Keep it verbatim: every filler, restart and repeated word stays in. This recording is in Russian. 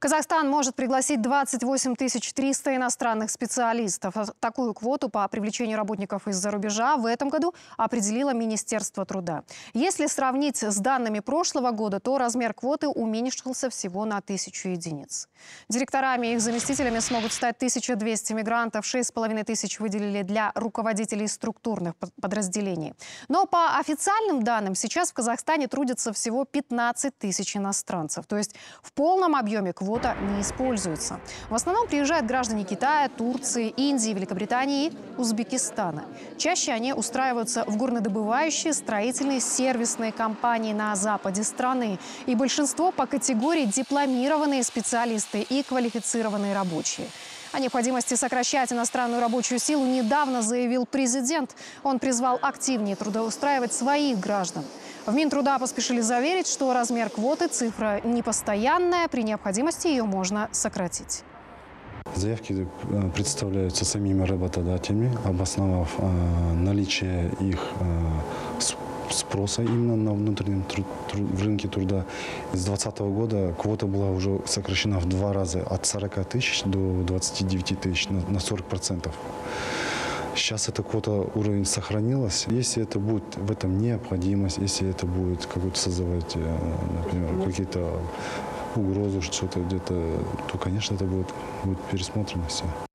Казахстан может пригласить двадцать восемь тысяч триста иностранных специалистов. Такую квоту по привлечению работников из-за рубежа в этом году определило Министерство труда. Если сравнить с данными прошлого года, то размер квоты уменьшился всего на тысячу единиц. Директорами и их заместителями смогут стать тысяча двести мигрантов, шесть с половиной тысяч выделили для руководителей структурных подразделений. Но по официальным данным сейчас в Казахстане трудятся всего пятнадцать тысяч иностранцев. То есть в полном объеме квота не используется. В основном приезжают граждане Китая, Турции, Индии, Великобритании и Узбекистана. Чаще они устраиваются в горнодобывающие, строительные, сервисные компании на западе страны. И большинство по категории дипломированные специалисты и квалифицированные рабочие. О необходимости сокращать иностранную рабочую силу недавно заявил президент. Он призвал активнее трудоустраивать своих граждан. В Минтруда поспешили заверить, что размер квоты – цифра непостоянная, при необходимости ее можно сократить. Заявки представляются самими работодателями, обосновав наличие их спроса именно на внутреннем труд, труд, в рынке труда. С две тысячи двадцатого года квота была уже сокращена в два раза, от сорока тысяч до двадцати девяти тысяч, на, на сорок процентов. Сейчас эта квота уровень сохранилась. Если это будет в этом необходимость, если это будет какой-то создавать, например, какие-то угрозы, что-то где-то, то, конечно, это будет, будет пересмотрено все.